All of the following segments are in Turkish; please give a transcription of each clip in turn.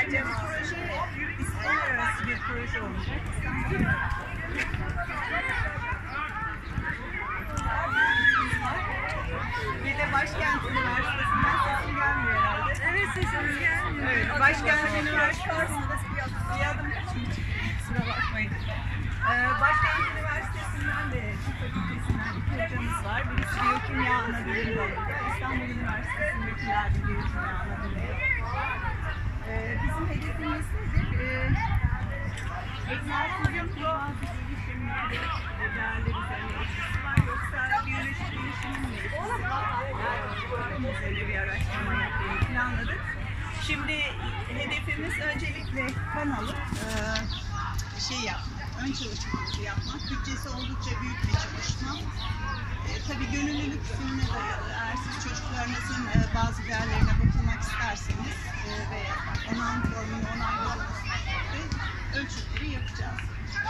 proje disiplinler arası bir proje olacak. Bir de Başkent Üniversitesi'nden sesim gelmiyor herhalde. Evet, sesimiz gelmiyor. Evet, Başkent Üniversitesi'nde bir adım kusura bakmayın. Başkent Üniversitesi'nden de tıp fakültesinden iki hocamız var. Birisi biyokimya anabilim dalında, İstanbul Üniversitesi'ndekiler de biyokimya anabilim. Bizim hedefimiz nedir? Egzersizin bazı gelişimlerde değerler üzerine etkisi var, yoksa biyolojik gelişimin mi etkisi var? Bunun üzerine bir araştırma yapmayı planladık. Şimdi hedefimiz öncelikle kan alıp ön çalışmamızı yapmak. Bütçesi oldukça büyük bir çalışma. Tabii gönüllülük usulüne dayalı. Eğer siz çocuklarınızın bazı değerlerine bakılmak isterseniz ve onay formunu onayladığınız takdirde ölçütleri yapacağız.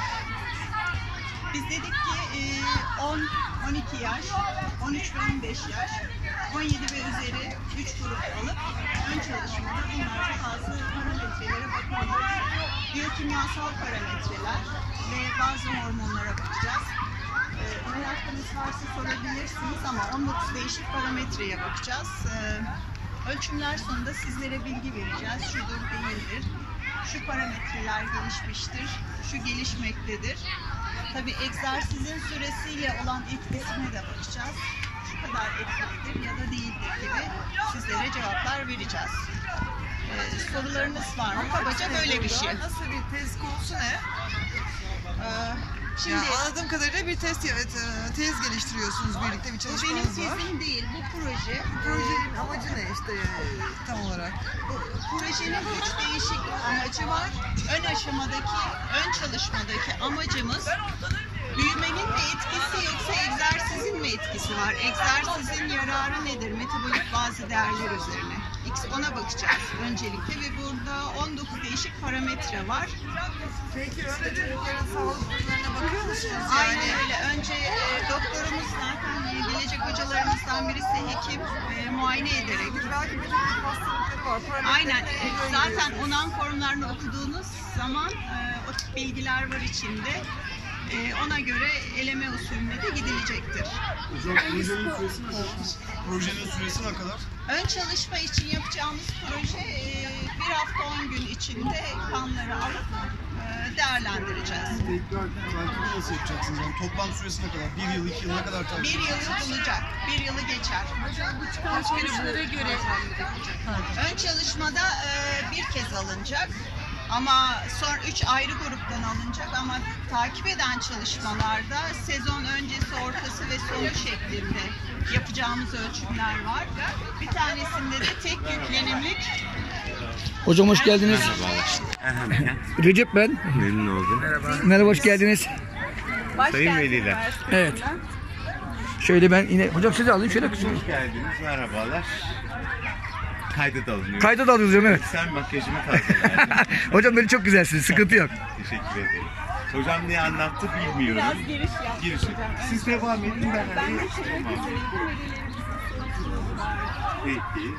Biz dedik ki 10-12 yaş, 13 ve 15 yaş, 17 ve üzeri 3 grup alıp ön çalışmada bunlarca bazı parametrelere bakacağız. Biyokimyasal parametreler ve bazı hormonlara bakacağız. Merakınız varsa sorabilirsiniz ama 19 değişik parametreye bakacağız. Ölçümler sonunda sizlere bilgi vereceğiz. Şudur, değildir. Şu parametreler gelişmiştir, şu gelişmektedir. Tabii egzersizin süresiyle olan etkisine de bakacağız. Şu kadar etkilidir ya da değildir gibi sizlere cevaplar vereceğiz. Sorularınız var mı? Kabaca böyle bir şey. Nasıl bir tez konusu ne? Şimdi Yani anladığım kadarıyla bir tez geliştiriyorsunuz birlikte, bir bu çalışmanız benim var. tezim değil, bu proje. Projenin amacı ne işte tam olarak? Bu projenin 3 değişik amacı var. Ön çalışmadaki amacımız büyümenin mi etkisi yoksa egzersizin mi etkisi var? Egzersizin yararı nedir? Metabolik bazı değerler üzerine. Ona bakacağız öncelikle ve burada 19 değişik parametre var. Peki önce çocukların sağlık durumlarına bakıyor musunuz? Aynen öyle. Önce doktorumuz zaten gelecek hocalarımızdan birisi hekim muayene ederek. Belki bir takım hastalıkları var. Aynen. Zaten onan formlarını okuduğunuz zaman o tip bilgiler var içinde. Ona göre eleme usulüne de gidilecektir. Hocam projenin süresi ne kadar? Ön çalışma için yapacağımız proje 1 hafta 10 gün içinde kanları alıp değerlendireceğiz. Tekrar belki nasıl yapacaksınız? Yani toplam süresi ne kadar? 1 yıl, 2 yıl ne kadar takip 1 yılı bulacak. 1 yılı geçer. sonuçlara göre Ön çalışmada bir kez alınacak. Ama son 3 ayrı gruptan alınacak ama takip eden çalışmalarda sezon öncesi, ortası ve sonu şeklinde yapacağımız ölçümler var. Bir tanesinde de tek yüklenimlik. Hocam hoş geldiniz. Recep ben. Memnun oldum. Merhaba, hoş geldiniz. Sayın veliler. Evet. Şöyle ben yine hocam sizi alayım şöyle kısmı. Hoş geldiniz. Merhabalar. Kayda da alınıyor. Kayda da alıyoruz hocam, evet. Sen makyajımı tazeledin. Hocam böyle çok güzelsiniz, sıkıntı yok. Teşekkür ederim. Hocam ne anlattı bilmiyorum. Biraz giriş yaptık Giriş. hocam. Siz devam edin, ben Ben arayayım. bitirmek Tamam. üzereydim. Peki.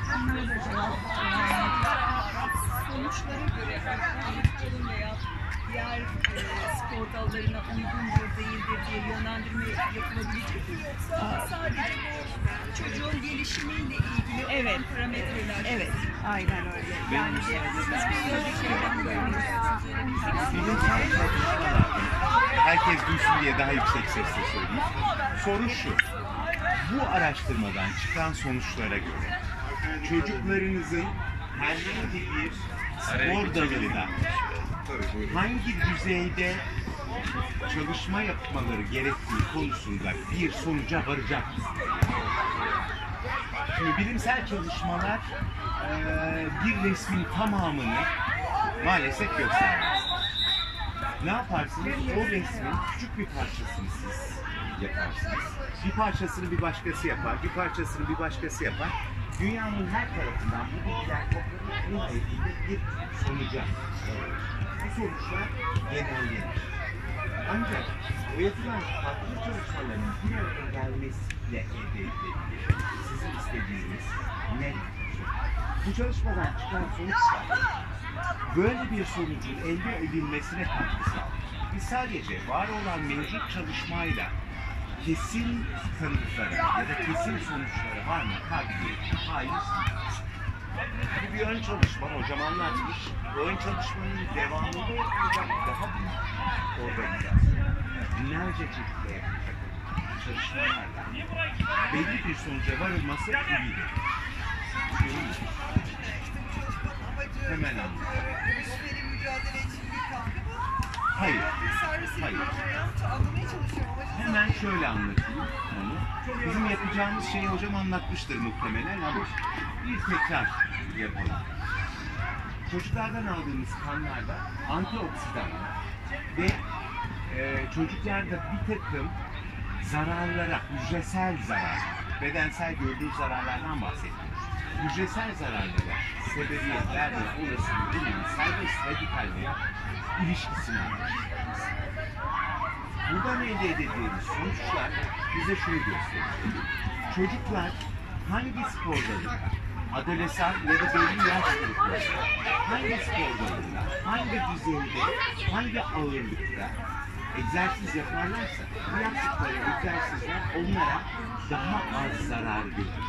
Sonuçlara göre çocukların veya diğer spor dallarına uygundur değildir diye yönlendirme yapılabilecek mi, yoksa sadece bu çocuğun gelişimiyle ilgili parametreler? Evet, aynen öyle. Yani hiçbir şeyden görmüyorsunuz. Bilimsel çalışmalar. Herkes duysun diye daha yüksek sesle söyleyeyim. Soru şu. Bu araştırmadan çıkan sonuçlara göre çocuklarınızın herhangi bir spor dalında hangi düzeyde çalışma yapmaları gerektiği konusunda bir sonuca varacak mısınız? Şimdi bilimsel çalışmalar bir resmin tamamını maalesef göstermez. Ne yaparsınız? O resmin küçük bir parçasını siz yaparsınız. Bir parçasını bir başkası yapar, bir parçasını bir başkası yapar. Dünyanın her tarafından bu bilgiler toplanıp nihayetinde bir sonuca. Bu sonuçlar genellenir. Ancak o yapılan farklı çalışmaların bir araya gelmesiyle elde edilebilir. Sizin istediğiniz ne? Bu çalışmadan çıkan sonuçlar böyle bir sonucun elde edilmesine katkı sağlıyor. Biz sadece var olan mevcut çalışmayla kesin kanıtlara ya da kesin sonuçlara var mı kabiliyetine hayır. Bu bir ön çalışma, hocam anlatmış. Bu ön çalışmanın devamını yapacak daha büyük organizasyon. Binlerce çeşitli yapacak çalışmalarla belli bir sonuca varılması iyidir. Hemen anladım. Üstleri mücadele için bir katkı mı? Hayır. Servisi Hayır. anlamaya çalışıyorum. Hemen şöyle anlatayım onu. Bizim yapacağımız şeyi hocam anlatmıştır muhtemelen ama bir tekrar yapalım. Çocuklardan aldığımız kanlarda antioksidanlar ve çocuklarda bir takım zararlara, hücresel zarar, bedensel gördüğü zararlardan bahsediyoruz. Hücresel zararlara sebebiyet verme olasılığı bulunan serbest radikallerin ilişkisini anlatıyoruz. Buradan elde edildiğimiz sonuçlar bize şunu gösteriyor. Çocuklar hangi spor dalında, adolesan ya da belli yaş gruplarında, hangi spor dalında, hangi düzeyde, hangi ağırlıkta egzersiz yaparlarsa bu yaptıkları egzersizler onlara daha az zarar verir.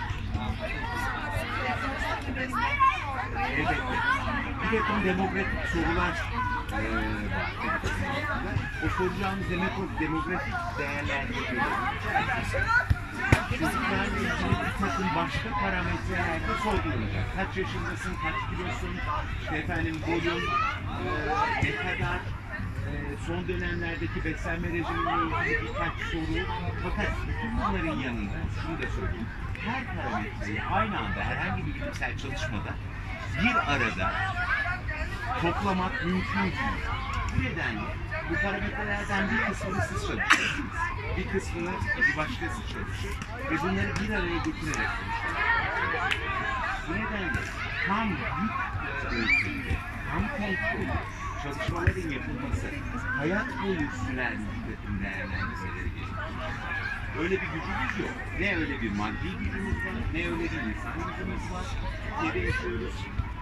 Evet. Bir takım demografik sorular var. O soracağımız demografik değerlendirmeleri çocuklarla ilgili bir takım başka parametrelerde sorgulanacak. Kaç yaşındasın, kaç kilosun, işte efendim boyun, ne kadar, son dönemlerdeki beslenme rejimiyle ilgili birkaç soru. Fakat bütün bunların yanında şunu da söyleyeyim. Her parametreyi aynı anda herhangi bir bilimsel çalışmada bir arada toplamak mümkün değil. Bu nedenle bu parametrelerden bir kısmını siz çalışıyorsunuz. Bir kısmını bir başkası çalışır ve bunları bir araya getirerek çalışıyorsunuz. Bu nedenle tam yük ölçümde, tam kontrolü, çalışmaların yapılması, hayat boyu süren bir takım değerlendirmeleri gerekiyor. Öyle bir gücümüz yok. Ne öyle bir maddi gücümüz var, ne öyle bir insan gücümüz var. Türkiye'de yaşıyoruz.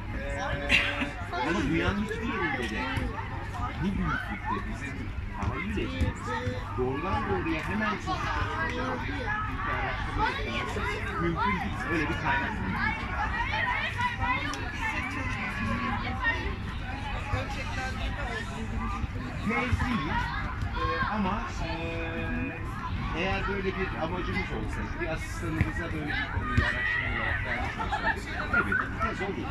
Ama dünyanın hiçbir yerinde de bu büyüklükte bizim tahayyül etmemiz, doğrudan doğruya hemen sonuçlanacak bir araştırma yapılması mümkün değil. Öyle bir kaynak mümkün. Tez değil ama eğer böyle bir amacımız olsaydı, bir asistanımıza böyle bir konuyu araştırma olarak vermiş olsaydı, evet, tez olur.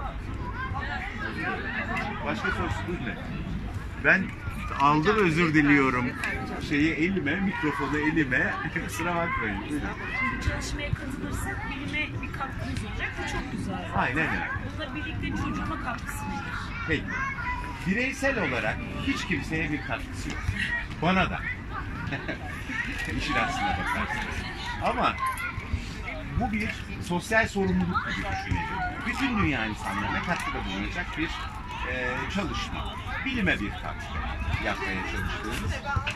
Başka sorusunuz ne? Ben aldım, özür diliyorum. Mikrofonu elime. Kusura bakmayın. Bu çalışmaya katılırsak bilime bir katkımız olacak. Bu çok güzel. Aynen öyle. Bununla birlikte çocuğuma katkısı nedir? Peki. Bireysel olarak hiç kimseye bir katkısı yok. Bana da. İşin aslına bakarsınız. Ama bu bir sosyal sorumluluk gibi düşünelim. Bütün dünya insanlarına katkıda bulunacak bir çalışma. Bilime bir katkı yapmaya çalıştığımız.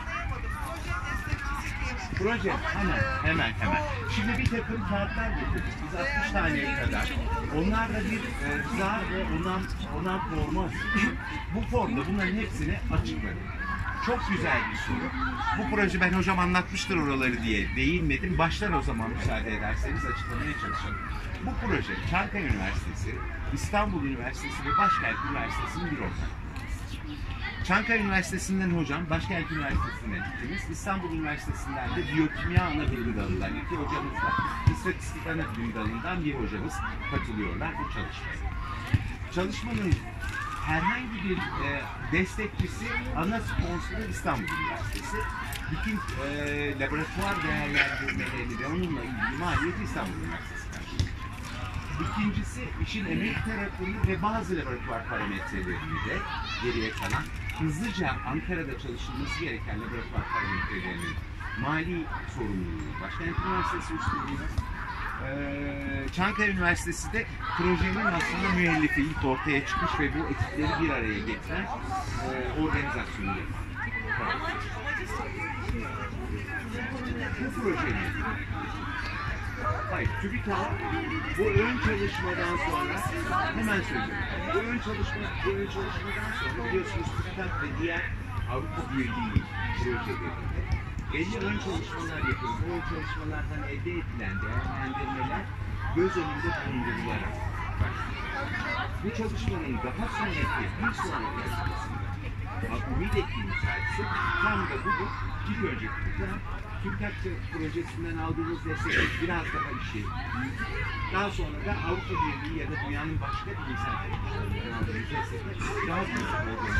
Proje hemen. Şimdi bir takım kağıtlar getirdik. Biz 60 taneye kadar. Onlar da bir rıza ve ondan formu. Bu formda bunların hepsini açıkladık. Çok güzel bir soru. Bu proje ben hocam anlatmıştır oraları diye değinmedim. Baştan o zaman müsaade ederseniz açıklamaya çalışalım. Bu proje Çankaya Üniversitesi, İstanbul Üniversitesi ve Başkent Üniversitesi'nin bir ortak. Çankaya Üniversitesi'nden hocam, Başkent Üniversitesi'nden ikimiz, İstanbul Üniversitesi'nden de Biyokimya Anabilim Dalı'ndan iki hocamız var. İstatistik Anabilim Dalı'ndan bir hocamız katılıyorlar bu çalışmaya. Çalışmanın herhangi bir destekçisi, ana sponsoru İstanbul Üniversitesi. Bütün laboratuvar değerlendirmelerini ve onunla ilgili maliyeti İstanbul Üniversitesi karşılıyor. İkincisi, işin emek tarafını ve bazı laboratuvar parametrelerini de geriye kalan, hızlıca Ankara'da çalışılması gereken laboratuvar parametrelerinin mali sorumluluğu Başkent Üniversitesi üstleniyor. Çankaya Üniversitesi de projenin aslında müellifi, ilk ortaya çıkmış ve bu ekipleri bir araya getiren organizasyonu yapan. Bu projenin Hayır, TÜBİTAK bu ön çalışmadan sonra hemen söyleyeceğim. Bu ön çalışmadan sonra biliyorsunuz TÜBİTAK ve diğer Avrupa Birliği projelerinde belli ön çalışmalar yapıyoruz. Bu ön çalışmalardan elde edilen değerlendirmeler göz önünde bulundurularak başlıyor. Bu çalışmanın daha sonraki bir sonraki aşamasında ümit ettiğimiz hadise tam da budur. Bir önceki TÜBİTAK projesinden aldığımız destekle biraz daha işi büyüdük. Daha sonra da Avrupa Birliği ya da dünyanın başka bilimsel kuruluşlarından aldığımız destekle daha büyük olduğumuz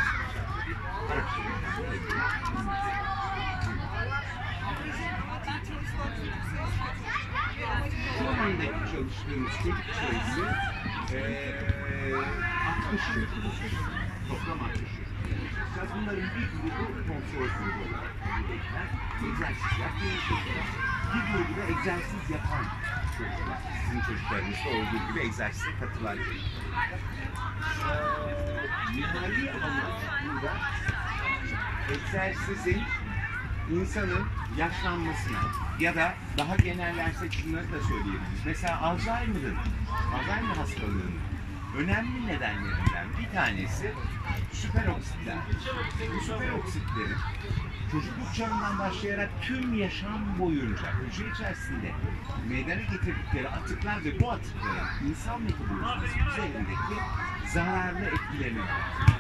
şu andaki çalıştığımız çocuk sayısı 60 çocuk. Toplam 60 çocuk. Bunların bir grubu kontrol grubu olarak kabul edilen egzersiz yapmayan çocuklar, bir grubu da egzersiz yapan çocuklar. Sizin çocuklarınızda olduğu gibi egzersize katılan çocuklar. Nihai amaç burada egzersizin insanın yaşlanmasına ya da daha genellersek şunları da söyleyebiliriz. Mesela Alzheimer hastalığının önemli nedenlerinden bir tanesi süperoksitler. Bu süperoksitlerin çocukluk çağından başlayarak tüm yaşam boyunca hücre içerisinde meydana getirdikleri atıklar ve bu atıkların insan metabolizması üzerindeki zararlı etkilerini var.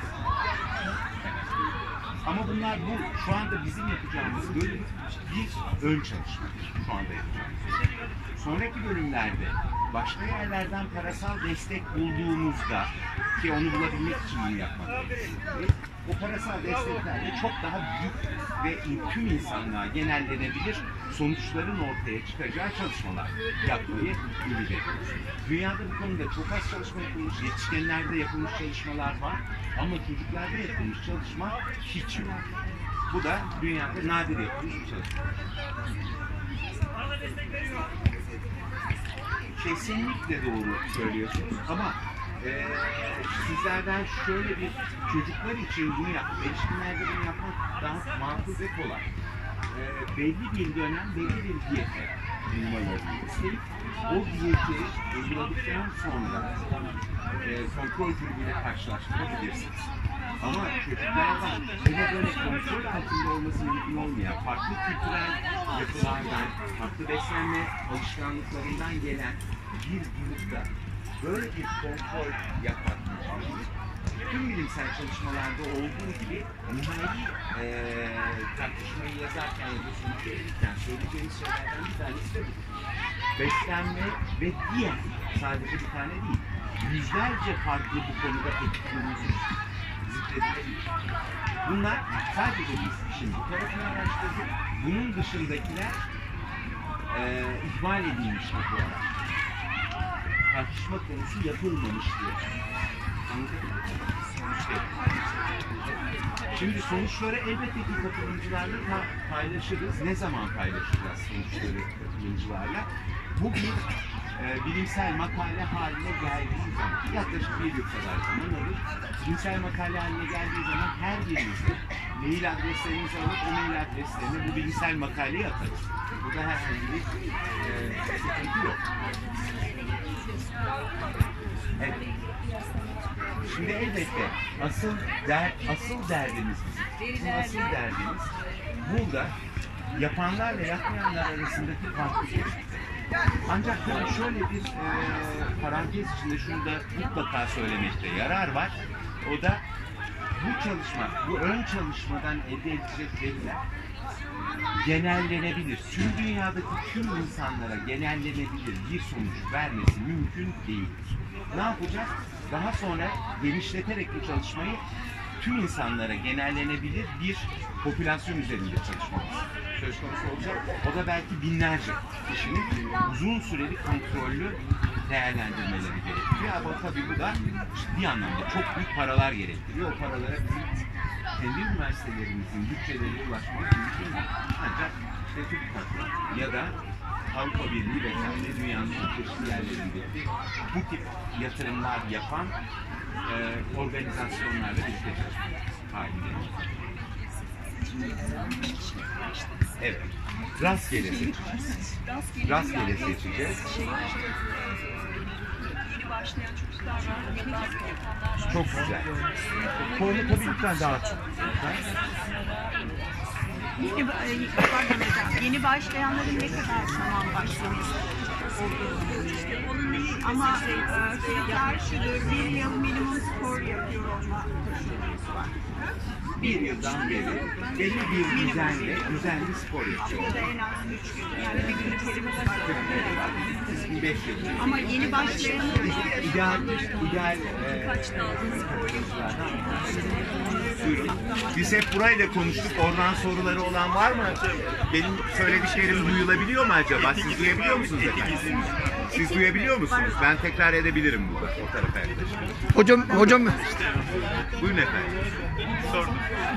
Ama bunlar şu anda bizim yapacağımız böyle bir ön çalışma. Şu anda yapacağımız. Sonraki bölümlerde başka yerlerden parasal destek bulduğumuzda ki onu bulabilmek için bunu yapmak gerekiyor. O parasal desteklerle çok daha büyük ve tüm insanlığa genellenebilir sonuçların ortaya çıkacağı çalışmalar yapmayı ümit ediyoruz. Dünyada bu konuda çok az çalışma yapılmış, yetişkinlerde yapılmış çalışmalar var ama çocuklarda yapılmış çalışma hiç yok. Bu da dünyada nadir yapılmış bir çalışma. Kesinlikle doğru söylüyorsunuz ama sizlerden şöyle bir çocuklar için bunu yapmak, erişkinlerde bunu yapmak daha makul ve kolay. Belli bir dönem, belli bir diyete uymalarını isteyip o diyeti uyguladıktan sonra kontrol grubuyla karşılaştırabilirsiniz. Ama çocuklardan buna böyle kontrol altında olması mümkün olmayan, farklı kültürel yapılardan, farklı beslenme alışkanlıklarından gelen bir grupta böyle bir kontrol yapmak mümkün. Tüm bilimsel çalışmalarda olduğu gibi nihai tartışmayı yazarken ya da sonuç verirken söyleyeceğimiz şeylerden bir tanesi de bu. Beslenme ve diğer, sadece bir tane değil, yüzlerce farklı bu konuda etkilediğimiz zikredilebilir. Bunlar sadece biz şimdi bu tarafını araştırdık. Bunun dışındakiler ihmal edilmiş bu araştırma. Tartışma konusu yapılmamış diyor. Anladın mı? Şimdi sonuçları elbette ki katılımcılarla paylaşırız. Ne zaman paylaşacağız sonuçları katılımcılarla? Bu bir bilimsel makale haline geldiği zaman, yaklaşık bir yıl kadar zaman alır. Bilimsel makale haline geldiği zaman her birimizde mail adreslerimizi alıp o mail adreslerine bu bilimsel makaleyi atarız. Burada herhangi bir sıkıntı yok. Evet. Şimdi elbette asıl derdimiz bizim. Asıl derdimiz burada yapanlarla yapmayanlar arasındaki farklılık. Ancak tabii şöyle bir parantez içinde şunu da mutlaka söylemekte yarar var. O da bu çalışma, bu ön çalışmadan elde edilecek veriler genellenebilir. Tüm dünyadaki tüm insanlara genellenebilir bir sonuç vermesi mümkün değildir. Ne yapacağız? Daha sonra genişleterek bu çalışmayı tüm insanlara genellenebilir bir popülasyon üzerinde çalışmamız söz konusu olacak. O da belki binlerce kişinin uzun süreli kontrollü değerlendirmeleri gerektiriyor. Ama tabii bu da ciddi anlamda çok büyük paralar gerektiriyor. O paralara bizim kendi üniversitelerimizin bütçelerine ulaşmak mümkün değil. Ancak işte TÜBİTAK'la ya da Avrupa Birliği ve dünyanın çeşitli yerlerindeki bu tip yatırımlar yapan organizasyonlarla birlikte çalışmak halinde. Evet. Rastgele seçeceğiz. Rastgele seçeceğiz. Yeni başlayan çocuklar var. Yeni yapanlar var. Çok güzel. Formu tabii lütfen dağıtın. Pardon hocam, yeni başlayanların ne kadar zaman başlamış olduğunu ama kriter şudur, 1 yıl minimum spor yapıyor olma koşulumuz var. Bir yıldan beri belli bir düzenli spor yapıyor. Ya da en az 3 gün, yani bir günlük terimiz var. 5 yıl. Ama yeni başlayanların İdeal Buyurun. Biz hep burayla konuştuk. Oradan soruları olan var mı? Benim söylediklerim duyulabiliyor mu acaba? Siz duyabiliyor musunuz efendim? Siz duyabiliyor musunuz? Ben tekrar edebilirim burada. O tarafa yaklaşık. Hocam Buyurun efendim. Sordum.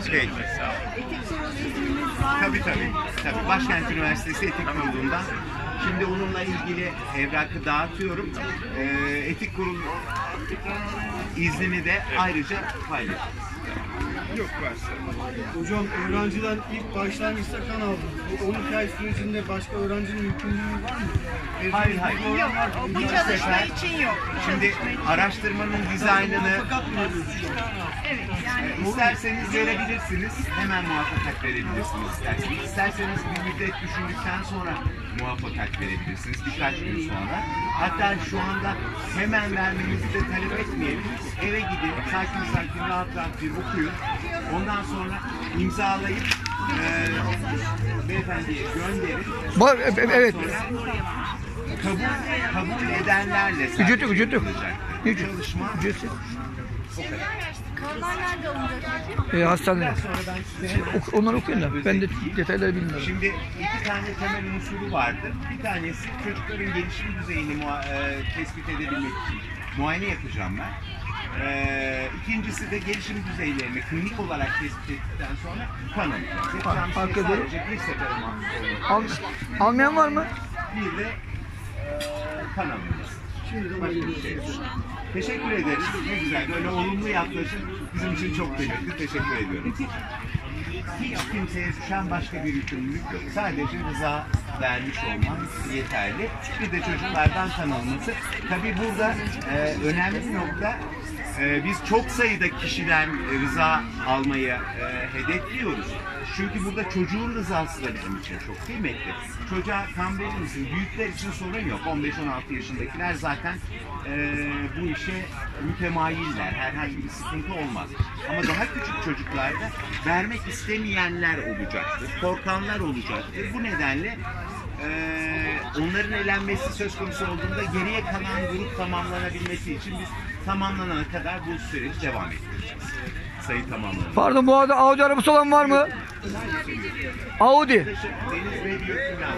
Tabii. Başkent Üniversitesi Etik Kurulu'ndan. Şimdi onunla ilgili evrakı dağıtıyorum. Etik Kurulu iznini de ayrıca paylaşacağız. Yok hocam, öğrenciden ilk başlangıçta kan aldınız. Bu 12 ay sürecinde başka öğrencinin yükümlülüğü var mı? Hayır. yok, bu çalışma için yok. Şimdi araştırmanın dizaynını Evet, yani isterseniz verebilirsiniz. Hemen muvaffakat verebilirsiniz isterseniz. İsterseniz bir müddet düşündükten sonra muvaffakat verebilirsiniz. Birkaç gün sonra. Hatta şu anda hemen vermenizi de talep etmeyelim. Eve gidin, sakin rahat bir okuyun. Ondan sonra imzalayıp beyefendiye gönderin. evet. Kabul edenlerle Ücret yok. çalışma Ücretsiz. Kanlar nerede alınacak? Hastanede. Onları okuyun da. Ben de detayları bilmiyorum. Şimdi 2 tane temel unsuru vardır. Bir tanesi çocukların gelişim düzeyini tespit edebilmek için muayene yapacağım ben. İkincisi de gelişim düzeylerini klinik olarak tespit ettikten sonra kan alacağız. Yapacağım şey sadece bir sefere mahsus olacak. Almayan var mı? Bir de kan alacağız. Şimdi başka bir şey yok. Teşekkür ederiz. Ne güzel. Böyle olumlu yaklaşım bizim için çok kıymetli. Teşekkür ediyorum. Hiç kimseye düşen başka bir yükümlülük yok. Sadece rıza vermiş olman yeterli. Bir de çocuklardan tanınması. Tabii burada önemli bir nokta, biz çok sayıda kişiden rıza almayı hedefliyoruz. Çünkü burada çocuğun rızası da bizim için çok kıymetli. Çocuğa kan verir misin? Büyükler için sorun yok. 15-16 yaşındakiler zaten bu işe mütemayiller. Herhangi bir sıkıntı olmaz. Ama daha küçük çocuklarda vermek istemeyenler olacaktır. Korkanlar olacaktır. Bu nedenle onların elenmesi söz konusu olduğunda geriye kalan grup tamamlanabilmesi için biz tamamlanana kadar bu süreci devam ettireceğiz. Sayı tamamlanır. Pardon, bu arada Audi arabası olan var mı? Audi. Deniz Bey yönetimden.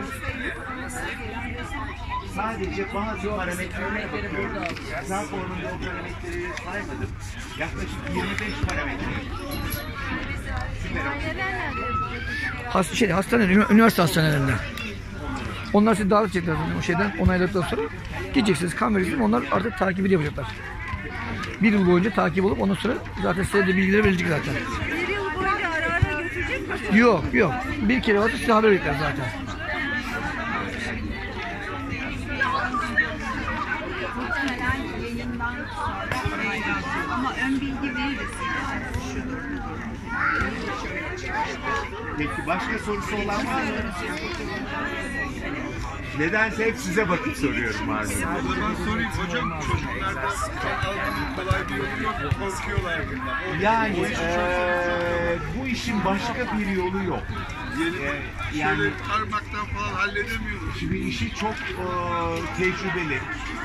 Sadece bazı parametrelere bakıyorum. Rıza formunda o parametreleri saymadım. Yaklaşık 25 parametre. Üniversite hastanelerinde. Onlar sizi davet edecekler o şeyden, onayladıktan sonra gideceksiniz, kan vereceksiniz, onlar artık takibi yapacaklar. 1 yıl boyunca takip olup ondan sonra zaten size de bilgileri verilecek zaten. 1 yıl boyunca ara ara götürecek misin? Yok. Bir kere varsa size haber verecekler zaten. muhtemelen yayından sonra ama ön bilgi veririz. Peki başka sorusu olan var mı? Nedense hep size bakıp soruyorum abi. Ben sorayım hocam, çocuklarda kan almanın kolay bir yolu yok mu? Korkuyorlar bundan. Yani bu işin başka bir yolu yok. Yani Şöyle parmaktan falan halledemiyoruz. şimdi işi çok tecrübeli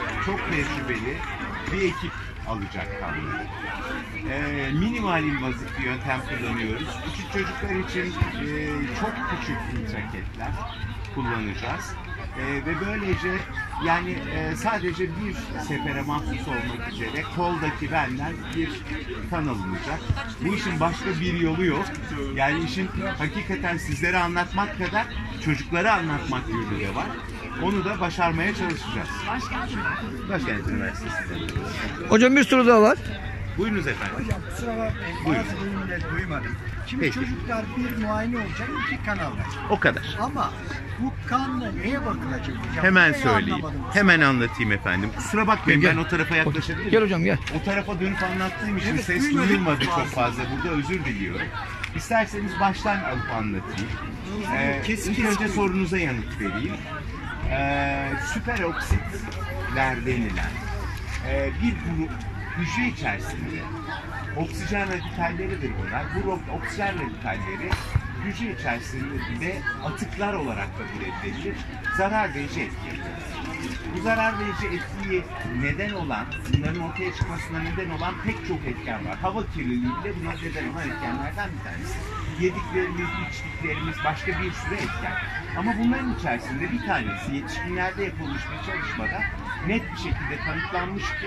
bir ekip alacak kanunu. Minimal invazik bir yöntem kullanıyoruz. Küçük çocuklar için çok küçük filtraketler kullanacağız. Ve böylece yani sadece bir sefere mahsus olmak üzere koldaki benden bir kan alınacak. Bu işin başka bir yolu yok. Yani işin hakikaten sizlere anlatmak kadar çocuklara anlatmak yolu da var. Onu da başarmaya çalışacağız. Başkent Üniversitesi'nde. Hocam bir soru daha var. Buyurunuz efendim. Hocam kusura bakmayın, Buyurun. bazı bölümleri duymadım. Şimdi Peki. çocuklar bir muayene olacak, 2 kan alacak. O kadar. Ama bu kanla neye bakılacak hocam? Hemen Burayı söyleyeyim. anlamadım. Hemen anlatayım efendim. Kusura bakmayın, Gel. ben o tarafa yaklaşabilir miyim? Gel hocam gel. O tarafa dönüp anlattığım için Evet, ses duymadım. duyulmadı çok fazla. Burada özür diliyorum. İsterseniz baştan alıp anlatayım. İlk önce sorunuza yanıt vereyim. Süper oksitler denilen bir grup hücre içerisinde oksijen radikalleridir bunlar. Bu oksijen radikalleri hücre içerisinde atıklar olarak kabul edilir. Zarar verici etki yapıyor. Bu zarar verici etkiye neden olan, bunların ortaya çıkmasına neden olan pek çok etken var. Hava kirliliği bile buna neden olan etkenlerden bir tanesi. Yediklerimiz, içtiklerimiz, başka bir sürü etken. Ama bunların içerisinde bir tanesi yetişkinlerde yapılmış bir çalışmada net bir şekilde kanıtlanmış ki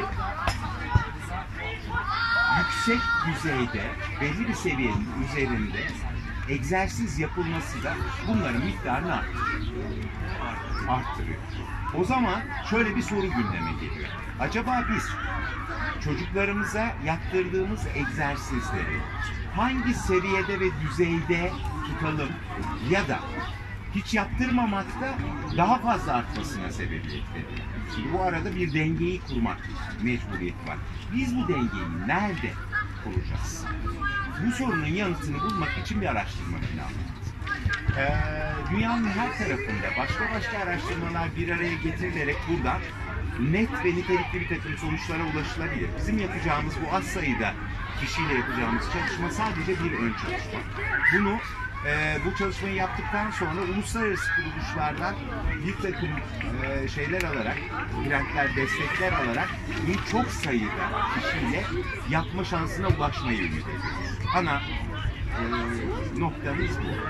yüksek düzeyde, belli bir seviyenin üzerinde egzersiz yapılması da bunların miktarını arttırıyor. O zaman şöyle bir soru gündeme geliyor. Acaba biz çocuklarımıza yaptırdığımız egzersizleri hangi seviyede ve düzeyde tutalım ya da hiç yaptırmamakta daha fazla artmasına sebebiyet veriyor. Şimdi bu arada bir dengeyi kurmak mecburiyeti var. Biz bu dengeyi nerede kuracağız? Bu sorunun yanıtını bulmak için bir araştırma planladık. Dünyanın her tarafında başka araştırmalar bir araya getirilerek buradan net ve nitelikli bir takım sonuçlara ulaşılabilir. Bizim yapacağımız bu az sayıda kişiyle yapacağımız çalışma sadece bir ön çalışma. Bunu bu çalışmayı yaptıktan sonra uluslararası kuruluşlardan bir takım şeyler alarak, grantlar, destekler alarak bunu çok sayıda kişiyle yapma şansına ulaşmayı ümit ediyoruz. Ana noktamız bu.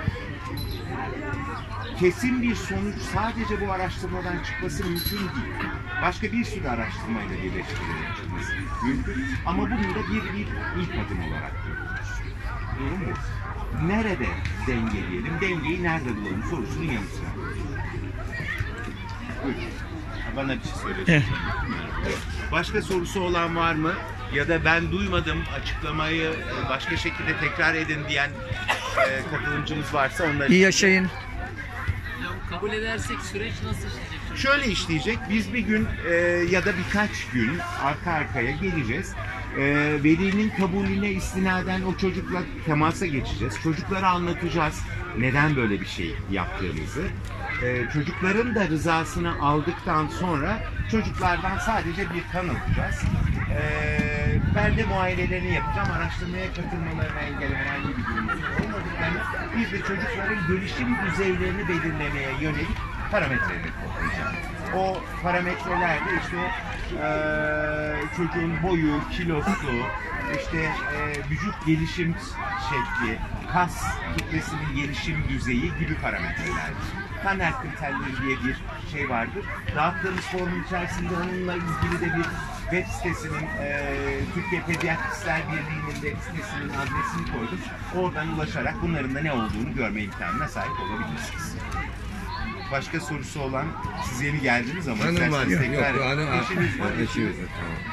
Kesin bir sonuç sadece bu araştırmadan çıkması mümkün değil. Başka bir sürü araştırmayla birleştirilerek çıkması mümkün. Ama bunun da bir ilk adım olarak görüyoruz. Durum bu. Nerede dengeleyelim, dengeyi nerede bulalım sorusunun yanıtını. Buyurun. Bana bir şey söyleyin. Başka sorusu olan var mı? Ya da ben duymadım, açıklamayı başka şekilde tekrar edin diyen katılımcımız varsa onları... İyi yaşayın. Kabul edersek süreç nasıl işleyecek? Şöyle işleyecek, biz bir gün ya da birkaç gün arka arkaya geleceğiz. Velinin kabulüne istinaden o çocukla temasa geçeceğiz. Çocuklara anlatacağız neden böyle bir şey yaptığımızı. Çocukların da rızasını aldıktan sonra çocuklardan sadece bir kan alacağız. Ben de muayenelerini yapacağım. Araştırmaya katılmalarına engel herhangi bir durum olmadıklarını biz de çocukların gelişim düzeylerini belirlemeye yönelik parametreleri toplayacağız. O parametrelerde işte çocuğun boyu, kilosu, işte vücut gelişim şekli, kas kitlesinin gelişim düzeyi gibi parametrelerdir. Kanner kriterleri diye bir şey vardır. Dağıttığımız formun içerisinde onunla ilgili de bir web sitesinin, Türkiye Pediatristler Birliği'nin web sitesinin adresini koyduk. Oradan ulaşarak bunların da ne olduğunu görme imkanına sahip olabilirsiniz. Başka sorusu olan, siz yeni geldiniz ama Hanım var. Yok, tekrar eşimiz var. Eşimiz var.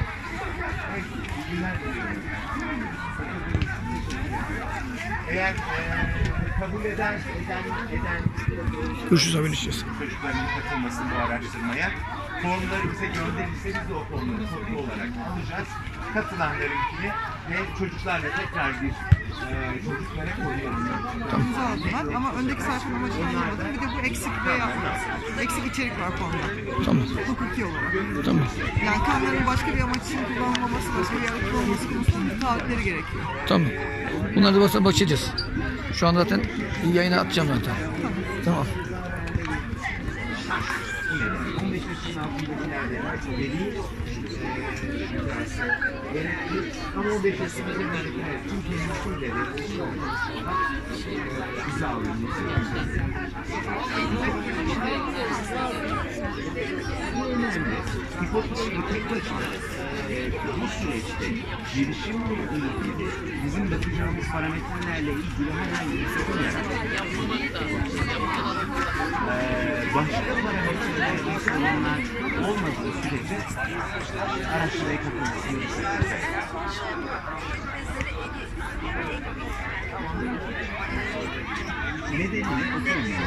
Eğer kabul eden Görüşürüz haberleşeceğiz. çocukların katılmasını bu araştırmaya formları bize gönderirse biz de o formları toplu olarak alacağız. Katılanlarınkini ve çocuklarla tekrar bir çocuklara koyuyoruz. İmza aldılar ama öndeki sayfanın başına yazmadım. Bir de bu eksikliğe yaptılar. Eksik içerik var konuda. Tamam. Hukuki olarak. Tamam. Yani kanların başka bir amaç için kullanılmaması, başka bir yerde kullanılması konusunda taahhütleri gerekiyor. Tamam. Bunları da basına bakacağız. Şu an zaten yayına atacağım zaten. Tamam. 15 yaşının altındakilerde veli gerekli ama 15 yaşının üzerindekiler tüm kendisiyle de bize alınması bu önemli. Hipotezini tek başına bu süreçte gelişimle ilgili bizim bakacağımız parametrelerle ilgili herhangi bir sorun başka parametrelerde sorunlar olmadığı sürece araştırmaya katılmasını istiyoruz. Nedeni oturmuyor.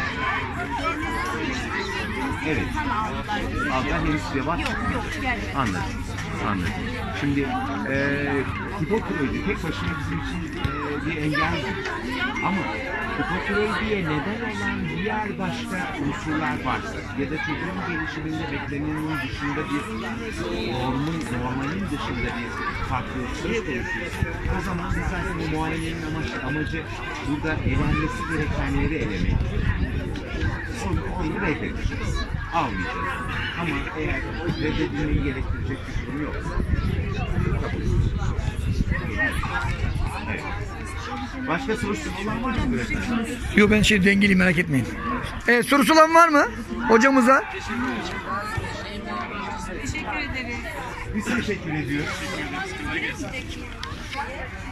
Evet. Abla henüz cevap yok. Anladım. Anladım. Şimdi hipotiroidi tek başına bizim için bir engel değil. Ama hipotiroidiye neden olan diğer başka unsurlar varsa ya da çocuğun gelişiminde beklenenin dışında bir normalin dışında bir farklılık söz konusuysa o zaman zaten bu muayenenin amacı burada elenmesi gerekenleri elemek. Onu reddedeceğiz. Almayacağız. Ama eğer reddedilmeyi gerektirecek bir durum yoksa kabul edeceğiz. Evet. Başka sorusu olan var mı? Yok, ben dengeliyim, merak etmeyin. Evet, sorusu olan var mı hocamıza? Teşekkür ederiz. Biz teşekkür ediyoruz.